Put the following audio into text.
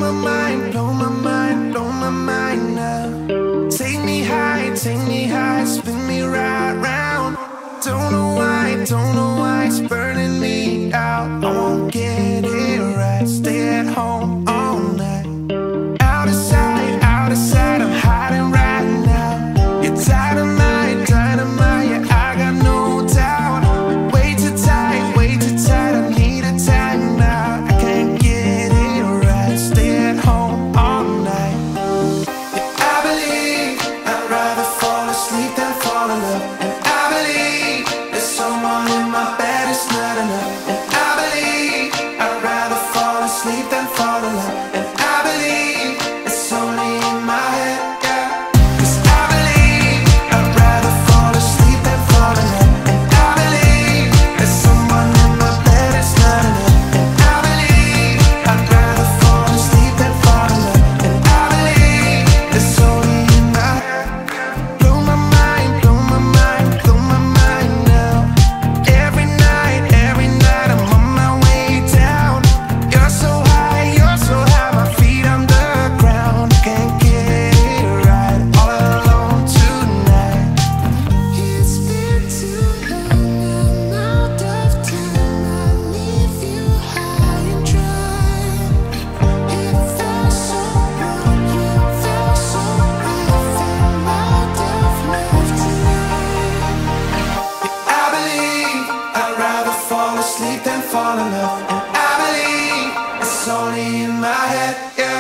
my mind, blow my mind, blow my mind now. Take me high, spin me right round. Don't know why it's burning me out. I won't get it right, stay at home all night. Out of sight, I'm hiding right now. You're dynamite, dynamite, yeah, I got no doubt. Way too tight, I need a time now. I can't get it right, stay at home all night. Yeah, I believe I'd rather fall asleep than fall in love. And I believe there's someone in my bed, it's not enough. And I believe I'd rather fall asleep than fall in love. And I believe it's only in my head, yeah. 'Cause I believe I'd rather fall asleep than fall in love. And I believe there's someone in my bed, it's not enough. And I believe I'd rather fall asleep than fall in love. And I believe it's only in my head. Blow my mind, blow my mind, blow my mind now. Every night I'm on my way down. You're so high, my feet on the ground. Can't get it right, all alone tonight. It's been too long, I'm out of time. I leave you high and dry. It felt so wrong, you felt so right. I'm out of love tonight. I believe I'd rather fall asleep than fall in love. And I believe it's only in my head, yeah.